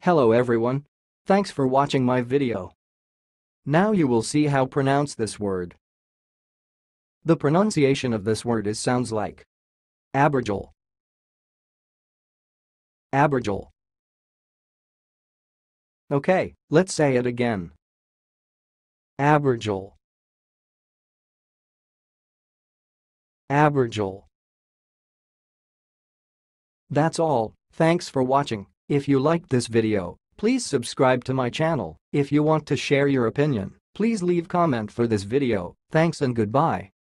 Hello everyone. Thanks for watching my video. Now you will see how pronounce this word. The pronunciation of this word sounds like Abergil. Abergil. Okay, let's say it again. Abergil. Abergil. That's all. Thanks for watching. If you liked this video, please subscribe to my channel. If you want to share your opinion, please leave comment for this video. Thanks and goodbye.